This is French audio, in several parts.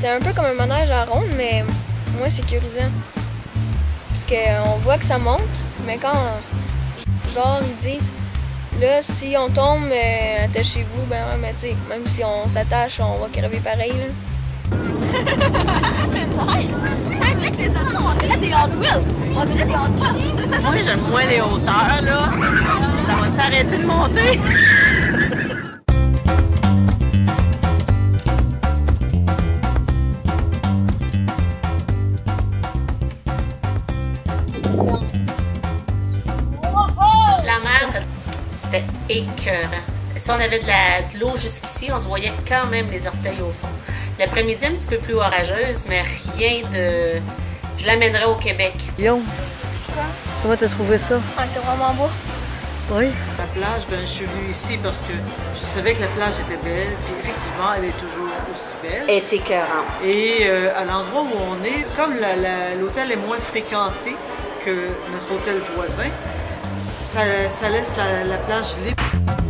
C'est un peu comme un manège à ronde, mais moins sécurisant. Parce qu'on voit que ça monte, mais quand, genre, ils disent, là, si on tombe, attachez-vous, ben ouais, mais tu sais, même si on s'attache, on va crever pareil, là. C'est nice! Hey, check les autos, on dirait des Hot Wheels! On dirait des Hot Wheels! Moi, j'aime moins les hauteurs, là. Ça va s'arrêter de monter? La mer, c'était écœurant. Si on avait de l'eau jusqu'ici, on se voyait quand même les orteils au fond. L'après-midi, un petit peu plus orageuse, mais rien de... Je l'amènerais au Québec. Guillaume, comment t'as trouvé ça? Ah, c'est vraiment beau. Oui. La plage, ben, je suis venue ici parce que je savais que la plage était belle, puis effectivement, elle est toujours aussi belle. Elle est écœurante. Et à l'endroit où on est, comme l'hôtel est moins fréquenté que notre hôtel voisin, ça laisse la plage libre.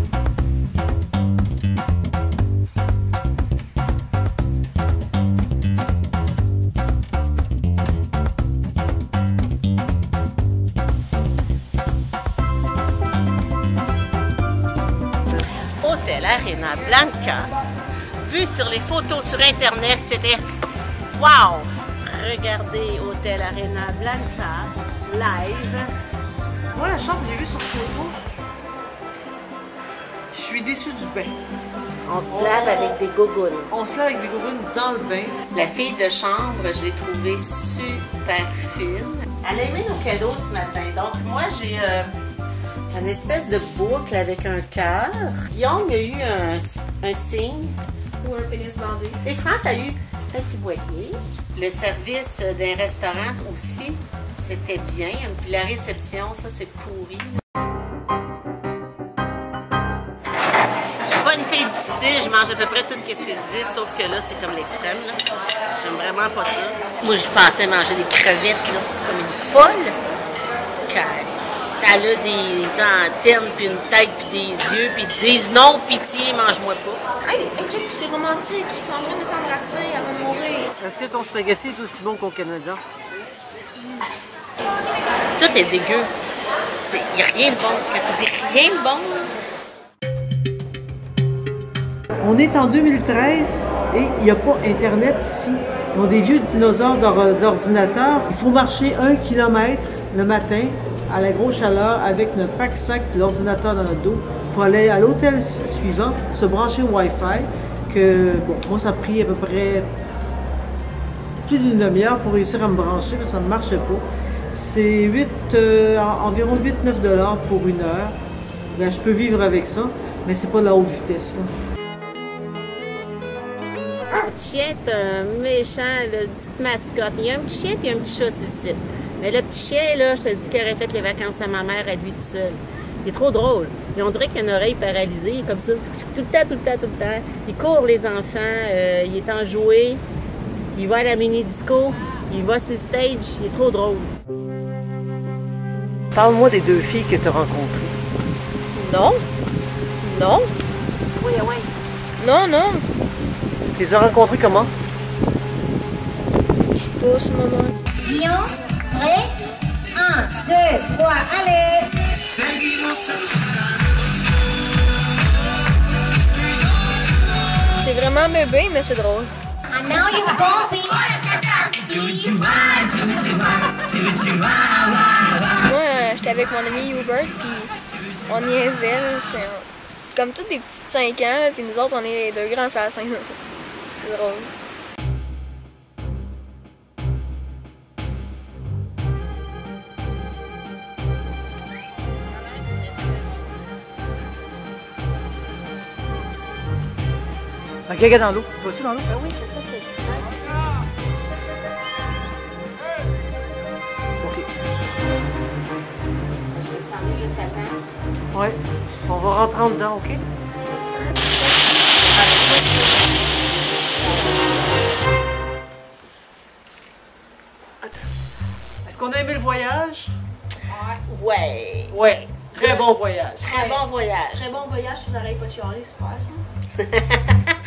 Hôtel Arena Blanca. Vu sur les photos sur Internet, c'était wow! Regardez Hôtel Arena Blanca live. Moi, la chambre que j'ai vue sur photo, je suis déçue du bain. On se lave avec des gougounes. On se lave avec des gougounes dans le bain. La fille de chambre, je l'ai trouvée super fine. Elle a aimé nos cadeaux ce matin. Donc moi, j'ai une espèce de boucle avec un cœur. Guillaume, il y a eu un signe. Ou un pénis bandé. Et France a eu un petit boîtier. Le service d'un restaurant aussi, c'était bien. Puis la réception, ça, c'est pourri. Je suis pas une fille difficile, je mange à peu près tout ce qu'ils disent, sauf que là, c'est comme l'extrême. J'aime vraiment pas ça. Moi, je pensais manger des crevettes, là, comme une folle. Ça a des antennes, puis une tête, puis des yeux, puis ils disent non, pitié, mange-moi pas. Hey, check, c'est romantique. Ils sont en train de s'embrasser avant de mourir. Est-ce que ton spaghetti est aussi bon qu'au Canada? Tout est dégueu. Il n'y a rien de bon. Quand tu dis rien de bon, On est en 2013 et il n'y a pas Internet ici. Ils ont des vieux dinosaures d'ordinateurs. Il faut marcher 1 kilomètre le matin à la grosse chaleur avec notre pack-sac et l'ordinateur dans notre dos pour aller à l'hôtel suivant, pour se brancher au Wi-Fi. Que, bon, moi, ça a pris à peu près plus d'une demi-heure pour réussir à me brancher, parce que ça ne marchait pas. C'est environ 8-9 $ pour 1 heure. Ben, je peux vivre avec ça, mais c'est pas de la haute vitesse, là. le petit chien, c'est un méchant, là, une petite mascotte. Il y a un petit chien et un petit chat sur le site. Mais le petit chien, là, je te dis qu'il aurait fait les vacances à ma mère à lui tout seul. Il est trop drôle. Et on dirait qu'il a une oreille paralysée, il est comme ça, tout le temps, tout le temps, tout le temps. Il court les enfants, il est enjoué, il va à la mini-disco, il va sur le stage, il est trop drôle. Parle-moi des 2 filles que tu as rencontrées. Non. Non. Oui, oui. Non, non. Tu les as rencontrées comment? Je sais pas, ce moment. Lyon, prêt? 1, 2, 3, allez! C'est vraiment bébé, mais c'est drôle. And now you won't be. Moi, j'étais avec mon ami Hubert, puis on niaisait, là. C'est comme tous des petites 5 ans, là, puis nous autres, on est les 2 grands assassins. C'est drôle. Ok, regarde dans l'eau. Tu vas aussi dans l'eau? Ah oui, c'est ça, je te dis. Ok. Je vais descendre juste à temps. Ouais. On va rentrer en dedans, ok? Est-ce qu'on a aimé le voyage? Ouais. Ouais. Très bon voyage. Très bon voyage. Très bon voyage, j'arrive pas de chialer, super ça.